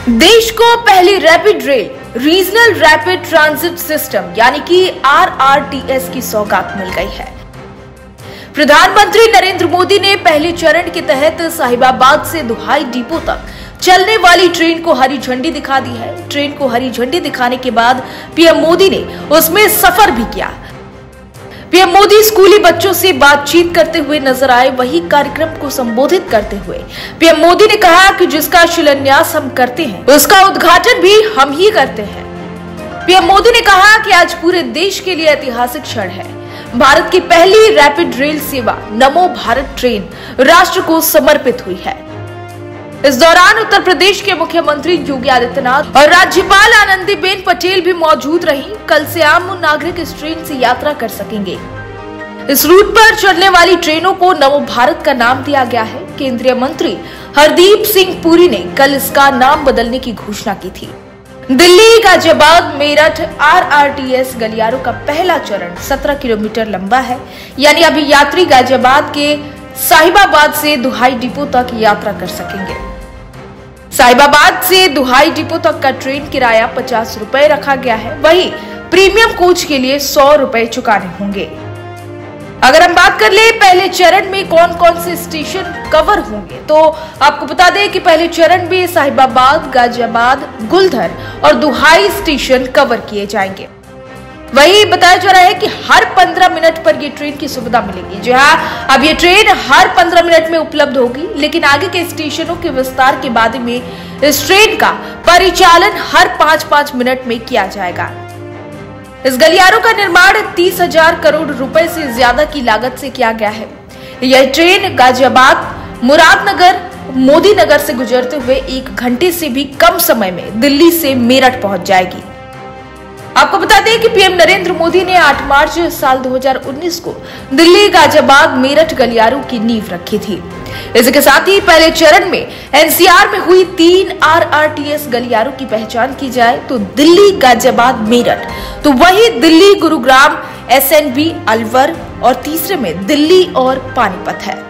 देश को पहली rapid rail regional rapid transit system यानी कि RRTS की सौगात मिल गई है। प्रधानमंत्री नरेंद्र मोदी ने पहले चरण के तहत साहिबाबाद से दुहाई डिपो तक चलने वाली ट्रेन को हरी झंडी दिखा दी है। ट्रेन को हरी झंडी दिखाने के बाद पीएम मोदी ने उसमें सफर भी किया। पीएम मोदी स्कूली बच्चों से बातचीत करते हुए नजर आए। वही कार्यक्रम को संबोधित करते हुए पीएम मोदी ने कहा कि जिसका शिलान्यास हम करते हैं उसका उद्घाटन भी हम ही करते हैं। पीएम मोदी ने कहा कि आज पूरे देश के लिए ऐतिहासिक क्षण है। भारत की पहली रैपिड रेल सेवा नमो भारत ट्रेन राष्ट्र को समर्पित हुई है। इस दौरान उत्तर प्रदेश के मुख्यमंत्री योगी आदित्यनाथ और राज्यपाल आनंदीबेन पटेल भी मौजूद रहीं। कल से आम नागरिक इस ट्रेन से यात्रा कर सकेंगे। इस रूट पर चलने वाली ट्रेनों को नमो भारत का नाम दिया गया है। केंद्रीय मंत्री हरदीप सिंह पुरी ने कल इसका नाम बदलने की घोषणा की थी। दिल्ली गाजियाबाद मेरठ RRTS गलियारों का पहला चरण 17 किलोमीटर लंबा है। यानी अभी यात्री गाजियाबाद के साहिबाबाद से दुहाई डिपो तक यात्रा कर सकेंगे। साहिबाबाद से दुहाई डिपो तक का ट्रेन किराया 50 रुपए रखा गया है। वहीं प्रीमियम कोच के लिए 100 रुपए चुकाने होंगे। अगर हम बात कर ले पहले चरण में कौन कौन से स्टेशन कवर होंगे, तो आपको बता दें कि पहले चरण में साहिबाबाद, गाजियाबाद, गुलधर और दुहाई स्टेशन कवर किए जाएंगे। वही बताया जा रहा है कि हर 15 मिनट पर ये ट्रेन की सुविधा मिलेगी। जी हाँ, अब ये ट्रेन हर 15 मिनट में उपलब्ध होगी, लेकिन आगे के स्टेशनों के विस्तार के बाद में इस ट्रेन का परिचालन हर 5-5 मिनट में किया जाएगा। इस गलियारों का निर्माण 30,000 करोड़ रुपए से ज्यादा की लागत से किया गया है। यह ट्रेन गाजियाबाद, मुरादनगर, मोदी नगर से गुजरते हुए 1 घंटे से भी कम समय में दिल्ली से मेरठ पहुंच जाएगी। आपको बता दें कि पीएम नरेंद्र मोदी ने 8 मार्च साल 2019 को दिल्ली गाजियाबाद मेरठ गलियारों की नींव रखी थी। इसके साथ ही पहले चरण में NCR में हुई 3 RRTS गलियारों की पहचान की जाए तो दिल्ली गाजियाबाद मेरठ, तो वही दिल्ली गुरुग्राम SNB अलवर और तीसरे में दिल्ली और पानीपत है।